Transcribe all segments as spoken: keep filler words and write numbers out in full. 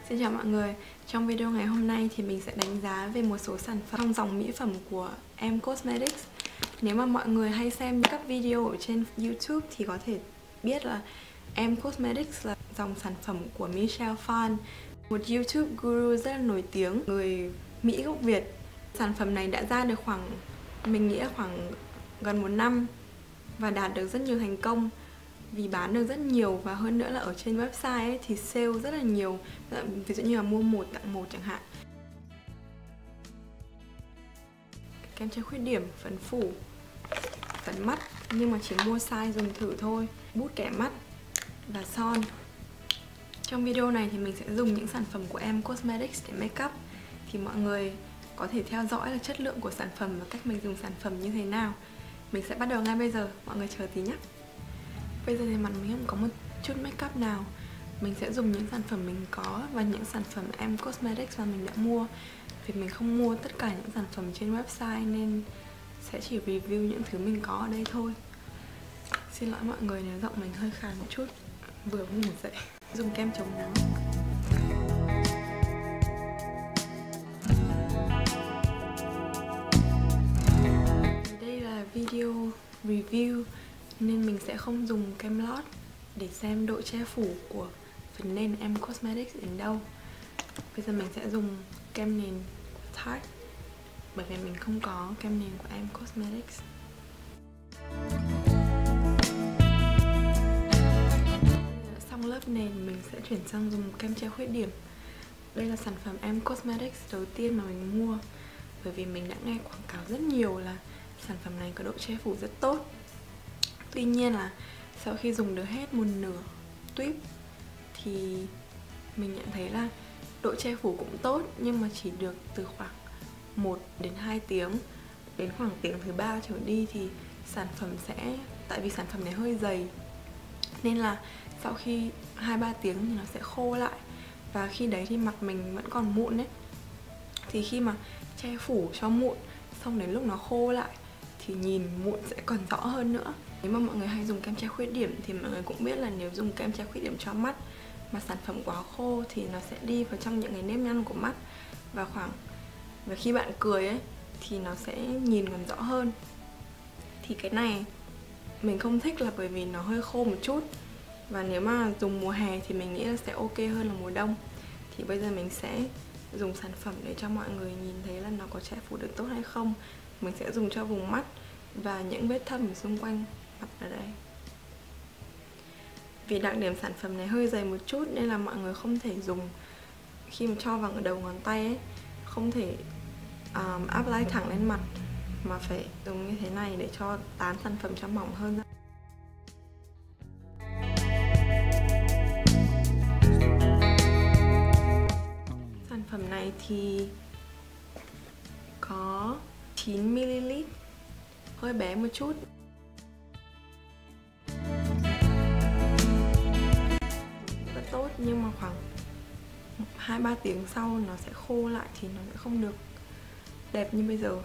Xin chào mọi người. Trong video ngày hôm nay thì mình sẽ đánh giá về một số sản phẩm trong dòng mỹ phẩm của em Cosmetics. Nếu mà mọi người hay xem các video ở trên YouTube thì có thể biết là em Cosmetics là dòng sản phẩm của Michelle Phan, một YouTube guru rất là nổi tiếng, người Mỹ gốc Việt. Sản phẩm này đã ra được khoảng, mình nghĩ là khoảng gần một năm và đạt được rất nhiều thành công vì bán được rất nhiều, và hơn nữa là ở trên website ấy, thì sale rất là nhiều, ví dụ như là mua một tặng một chẳng hạn. Kem che khuyết điểm, phấn phủ, phấn mắt, nhưng mà chỉ mua size dùng thử thôi, bút kẻ mắt và son. Trong video này thì mình sẽ dùng những sản phẩm của em Cosmetics để make up, thì mọi người có thể theo dõi là chất lượng của sản phẩm và cách mình dùng sản phẩm như thế nào. Mình sẽ bắt đầu ngay bây giờ, mọi người chờ tí nhé. Bây giờ thì mặt mình không có một chút make up nào. Mình sẽ dùng những sản phẩm mình có và những sản phẩm em Cosmetics mà mình đã mua. Vì mình không mua tất cả những sản phẩm trên website nên sẽ chỉ review những thứ mình có ở đây thôi. Xin lỗi mọi người nếu giọng mình hơi khàn một chút, vừa ngủ dậy. Dùng kem chống nắng. Đây là video review nên mình sẽ không dùng kem lót để xem độ che phủ của phần nền em Cosmetics đến đâu. Bây giờ mình sẽ dùng kem nền của Tarte, bởi vì mình không có kem nền của em Cosmetics. Xong lớp nền mình sẽ chuyển sang dùng kem che khuyết điểm. Đây là sản phẩm em Cosmetics đầu tiên mà mình mua, bởi vì mình đã nghe quảng cáo rất nhiều là sản phẩm này có độ che phủ rất tốt. Tuy nhiên là sau khi dùng được hết một nửa tuyếp thì mình nhận thấy là độ che phủ cũng tốt, nhưng mà chỉ được từ khoảng một đến hai tiếng. Đến khoảng tiếng thứ ba trở đi thì sản phẩm sẽ, tại vì sản phẩm này hơi dày nên là sau khi hai ba tiếng thì nó sẽ khô lại, và khi đấy thì mặt mình vẫn còn mụn ấy. Thì khi mà che phủ cho mụn xong đến lúc nó khô lại thì nhìn mụn sẽ còn rõ hơn nữa. Nếu mà mọi người hay dùng kem che khuyết điểm thì mọi người cũng biết là nếu dùng kem che khuyết điểm cho mắt mà sản phẩm quá khô thì nó sẽ đi vào trong những cái nếp nhăn của mắt, và khoảng và khi bạn cười ấy thì nó sẽ nhìn còn rõ hơn. Thì cái này mình không thích là bởi vì nó hơi khô một chút, và nếu mà dùng mùa hè thì mình nghĩ là sẽ ok hơn là mùa đông. Thì bây giờ mình sẽ dùng sản phẩm để cho mọi người nhìn thấy là nó có che phủ được tốt hay không. Mình sẽ dùng cho vùng mắt và những vết thâm ở xung quanh mặt ở đây. Vì đặc điểm sản phẩm này hơi dày một chút nên là mọi người không thể dùng khi mà cho vào đầu ngón tay ấy, không thể um, apply thẳng lên mặt, mà phải dùng như thế này để cho tán sản phẩm cho mỏng hơn ra. Sản phẩm này thì có chín mi li lít, hơi bé một chút. Rất tốt, nhưng mà khoảng hai ba tiếng sau nó sẽ khô lại thì nó sẽ không được đẹp như bây giờ.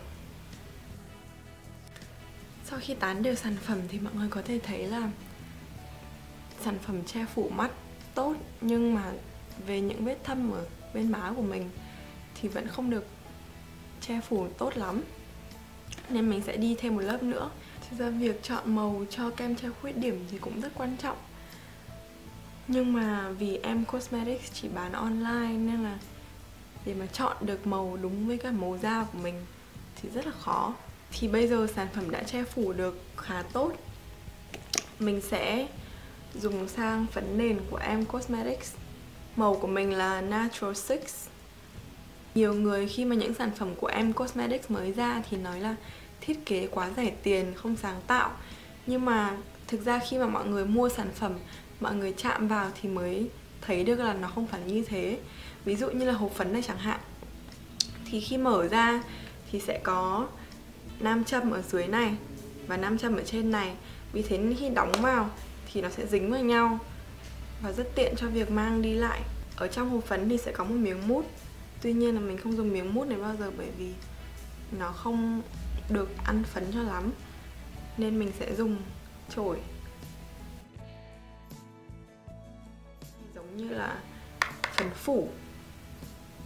Sau khi tán đều sản phẩm thì mọi người có thể thấy là sản phẩm che phủ mắt tốt, nhưng mà về những vết thâm ở bên má của mình thì vẫn không được che phủ tốt lắm, nên mình sẽ đi thêm một lớp nữa. Thực ra việc chọn màu cho kem che khuyết điểm thì cũng rất quan trọng, nhưng mà vì em Cosmetics chỉ bán online nên là để mà chọn được màu đúng với cả màu da của mình thì rất là khó. Thì bây giờ sản phẩm đã che phủ được khá tốt. Mình sẽ dùng sang phấn nền của em Cosmetics. Màu của mình là Natural sáu. Nhiều người khi mà những sản phẩm của em Cosmetics mới ra thì nói là thiết kế quá rẻ tiền, không sáng tạo. Nhưng mà thực ra khi mà mọi người mua sản phẩm, mọi người chạm vào thì mới thấy được là nó không phải như thế. Ví dụ như là hộp phấn này chẳng hạn, thì khi mở ra thì sẽ có nam châm ở dưới này và nam châm ở trên này. Vì thế khi đóng vào thì nó sẽ dính vào nhau và rất tiện cho việc mang đi lại. Ở trong hộp phấn thì sẽ có một miếng mút. Tuy nhiên là mình không dùng miếng mút này bao giờ, bởi vì nó không được ăn phấn cho lắm, nên mình sẽ dùng chổi. Giống như là phấn phủ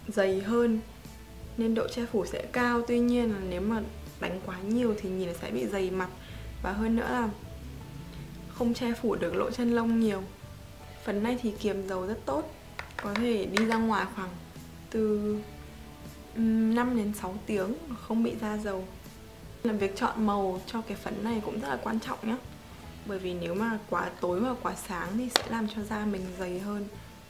dày hơn nên độ che phủ sẽ cao. Tuy nhiên là nếu mà đánh quá nhiều thì nhìn sẽ bị dày mặt. Và hơn nữa là không che phủ được lỗ chân lông nhiều. Phần này thì kiềm dầu rất tốt, có thể đi ra ngoài khoảng từ năm đến sáu tiếng không bị ra dầu. Làm việc chọn màu cho cái phấn này cũng rất là quan trọng nhé. Bởi vì nếu mà quá tối và quá sáng thì sẽ làm cho da mình dày hơn.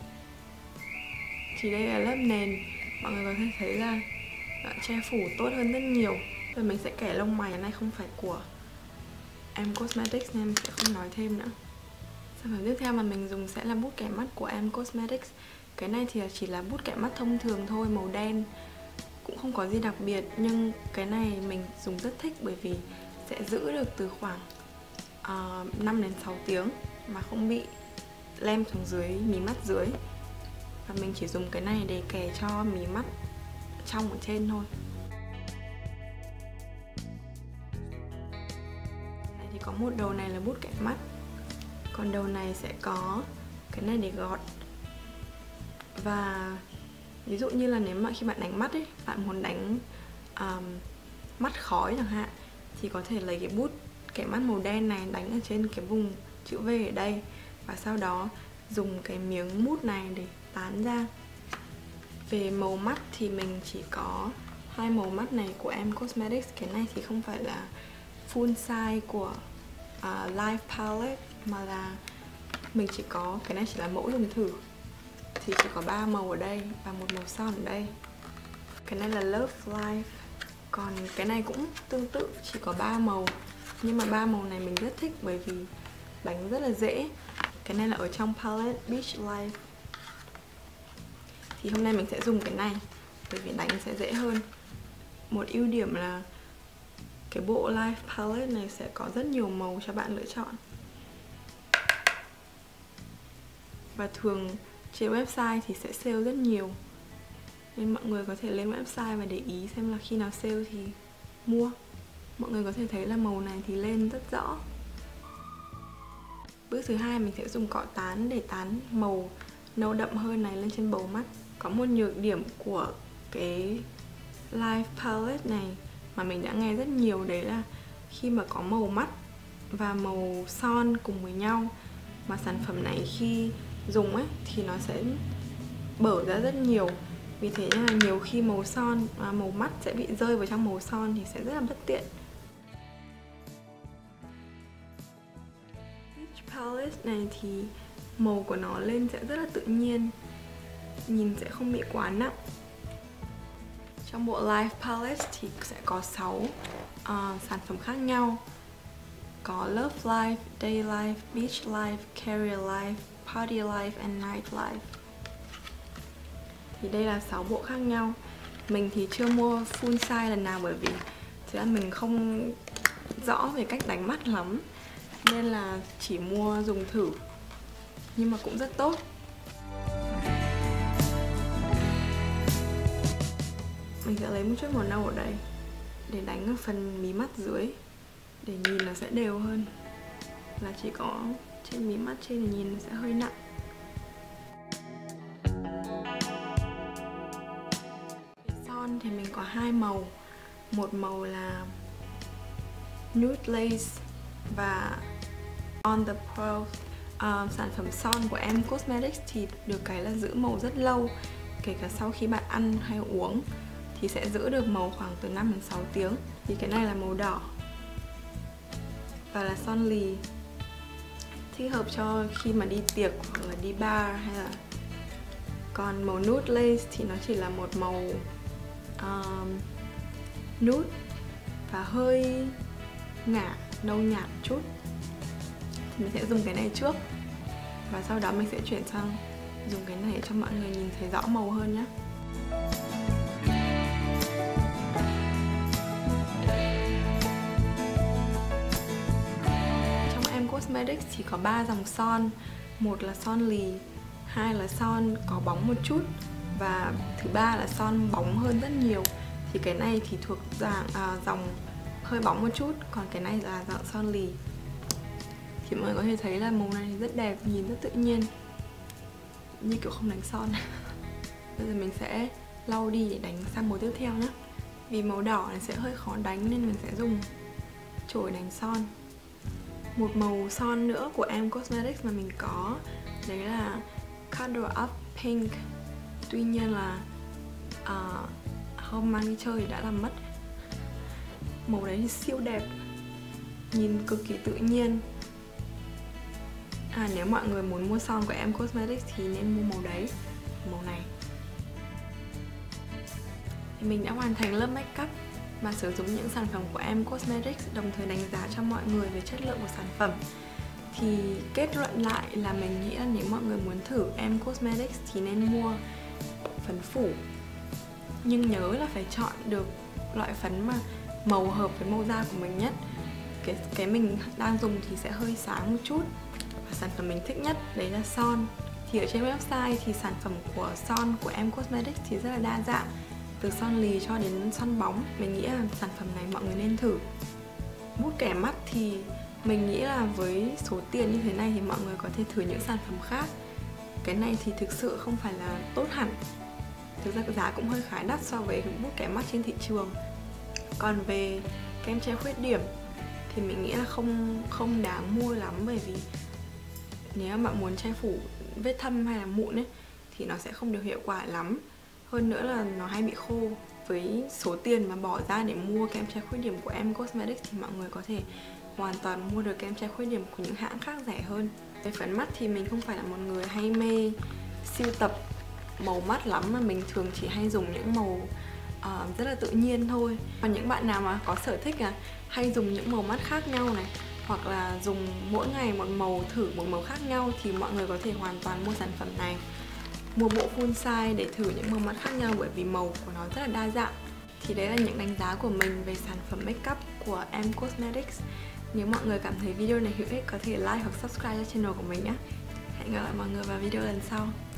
Thì đây là lớp nền, mọi người có thể thấy là che phủ tốt hơn rất nhiều. Rồi mình sẽ kẻ lông mày, này không phải của em Cosmetics nên em sẽ không nói thêm nữa. Sản phẩm tiếp theo mà mình dùng sẽ là bút kẻ mắt của em Cosmetics. Cái này thì chỉ là bút kẻ mắt thông thường thôi, màu đen, cũng không có gì đặc biệt. Nhưng cái này mình dùng rất thích bởi vì sẽ giữ được từ khoảng uh, năm đến sáu tiếng mà không bị lem xuống dưới mí mắt dưới. Và mình chỉ dùng cái này để kẻ cho mí mắt trong ở trên thôi. Này thì có một đầu này là bút kẻ mắt, còn đầu này sẽ có cái này để gọt. Và ví dụ như là nếu mà khi bạn đánh mắt ấy, bạn muốn đánh um, mắt khói chẳng hạn, thì có thể lấy cái bút kẻ mắt màu đen này đánh ở trên cái vùng chữ V ở đây. Và sau đó dùng cái miếng mút này để tán ra. Về màu mắt thì mình chỉ có hai màu mắt này của em Cosmetics. Cái này thì không phải là full size của uh, Life Palette, mà là mình chỉ có, cái này chỉ là mẫu dùng thử. Thì chỉ có ba màu ở đây và một màu son ở đây. Cái này là Love Life. Còn cái này cũng tương tự, chỉ có ba màu. Nhưng mà ba màu này mình rất thích bởi vì đánh rất là dễ. Cái này là ở trong palette Beach Life. Thì hôm nay mình sẽ dùng cái này bởi vì đánh sẽ dễ hơn. Một ưu điểm là cái bộ Life Palette này sẽ có rất nhiều màu cho bạn lựa chọn. Và thường trên website thì sẽ sale rất nhiều, nên mọi người có thể lên website và để ý xem là khi nào sale thì mua. Mọi người có thể thấy là màu này thì lên rất rõ. Bước thứ hai mình sẽ dùng cọ tán để tán màu nâu đậm hơn này lên trên bầu mắt. Có một nhược điểm của cái Life Palette này mà mình đã nghe rất nhiều, đấy là khi mà có màu mắt và màu son cùng với nhau mà sản phẩm này khi dùng ấy thì nó sẽ bở ra rất nhiều. Vì thế nên là nhiều khi màu son và màu mắt sẽ bị rơi vào trong màu son thì sẽ rất là bất tiện. Beach Palette này thì màu của nó lên sẽ rất là tự nhiên, nhìn sẽ không bị quá nặng. Trong bộ Life Palette thì sẽ có sáu uh, sản phẩm khác nhau. Có Love Life, Day Life, Beach Life, Career Life, Party Life and Night Life. Thì đây là sáu bộ khác nhau. Mình thì chưa mua full size lần nào bởi vì thực ra mình không rõ về cách đánh mắt lắm, nên là chỉ mua dùng thử. Nhưng mà cũng rất tốt. Mình sẽ lấy một chút màu nâu ở đây để đánh ở phần mí mắt dưới, để nhìn nó sẽ đều hơn. Là chỉ có trên mí mắt trên thì nhìn nó sẽ hơi nặng. Son thì mình có hai màu. Một màu là Nude Lace và On The Pearl. uh, Sản phẩm son của em Cosmetics thì được cái là giữ màu rất lâu. Kể cả sau khi bạn ăn hay uống thì sẽ giữ được màu khoảng từ năm đến sáu tiếng. Thì cái này là màu đỏ và là son lì, thích hợp cho khi mà đi tiệc hoặc là đi bar hay là. Còn màu Nude Lace thì nó chỉ là một màu uh, nude và hơi ngả, nâu nhạt chút. Mình sẽ dùng cái này trước và sau đó mình sẽ chuyển sang dùng cái này cho mọi người nhìn thấy rõ màu hơn nhé. Cosmetics chỉ có ba dòng son. Một là son lì, hai là son có bóng một chút, và thứ ba là son bóng hơn rất nhiều. Thì cái này thì thuộc dạng à, dòng hơi bóng một chút, còn cái này là dạng son lì. Thì mọi người có thể thấy là màu này rất đẹp, nhìn rất tự nhiên, như kiểu không đánh son. Bây giờ mình sẽ lau đi để đánh sang màu tiếp theo nhé. Vì màu đỏ này sẽ hơi khó đánh nên mình sẽ dùng chổi đánh son. Một màu son nữa của em Cosmetics mà mình có đấy là Cuddle Up Pink. Tuy nhiên là uh, hôm mang đi chơi thì đã làm mất. Màu đấy thì siêu đẹp, nhìn cực kỳ tự nhiên. À, nếu mọi người muốn mua son của em Cosmetics thì nên mua màu đấy, màu này. Thì mình đã hoàn thành lớp makeup và sử dụng những sản phẩm của em Cosmetics, đồng thời đánh giá cho mọi người về chất lượng của sản phẩm. Thì kết luận lại là mình nghĩ là nếu mọi người muốn thử em Cosmetics thì nên mua phấn phủ. Nhưng nhớ là phải chọn được loại phấn mà màu hợp với màu da của mình nhất. Cái, cái mình đang dùng thì sẽ hơi sáng một chút. Và sản phẩm mình thích nhất đấy là son. Thì ở trên website thì sản phẩm của son của em Cosmetics thì rất là đa dạng, từ son lì cho đến son bóng. Mình nghĩ là sản phẩm này mọi người nên thử. Bút kẻ mắt thì mình nghĩ là với số tiền như thế này thì mọi người có thể thử những sản phẩm khác. Cái này thì thực sự không phải là tốt hẳn. Thực ra giá cũng hơi khá đắt so với bút kẻ mắt trên thị trường. Còn về kem che khuyết điểm thì mình nghĩ là không không đáng mua lắm, bởi vì nếu mà bạn muốn che phủ vết thâm hay là mụn ấy thì nó sẽ không được hiệu quả lắm. Hơn nữa là nó hay bị khô. Với số tiền mà bỏ ra để mua kem che khuyết điểm của em Cosmetics thì mọi người có thể hoàn toàn mua được kem che khuyết điểm của những hãng khác rẻ hơn. Về phấn mắt thì mình không phải là một người hay mê sưu tập màu mắt lắm, mà mình thường chỉ hay dùng những màu uh, rất là tự nhiên thôi. Còn những bạn nào mà có sở thích là hay dùng những màu mắt khác nhau này, hoặc là dùng mỗi ngày một màu, thử một màu khác nhau, thì mọi người có thể hoàn toàn mua sản phẩm này, mua bộ full size để thử những màu mắt khác nhau, bởi vì màu của nó rất là đa dạng. Thì đấy là những đánh giá của mình về sản phẩm makeup của em Cosmetics. Nếu mọi người cảm thấy video này hữu ích có thể like hoặc subscribe cho channel của mình nhé. Hẹn gặp lại mọi người vào video lần sau.